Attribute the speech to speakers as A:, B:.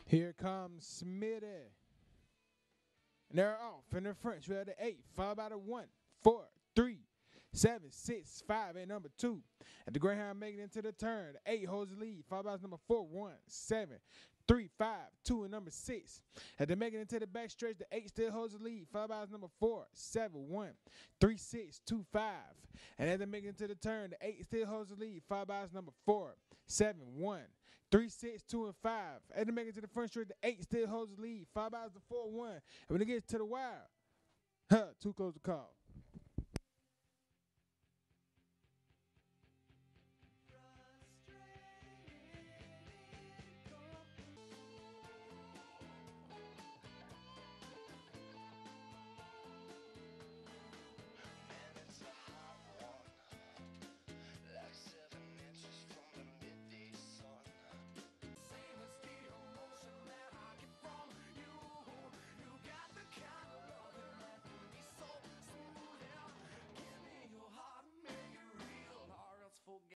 A: Here comes Smitty. And they're off in the French. We have the 8, followed by the 1, 4, 3, 7, 6, 5, and number 2. At the Greyhound making it into the turn. The 8 holds the lead, followed by number 4, 1, 7, 3, 5, 2, and number 6. At the making it into the back stretch, the 8 still holds the lead, followed by number 4, 7, 1, 3, 6, 2, 5. And as they make it into the turn, the 8 still holds the lead, followed by number 4, 7, 1, 3, 6, 2, and 5. As they make it to the front stretch, the 8 still holds the lead, followed by the 4, 1. And when it gets to the wire, too close to call.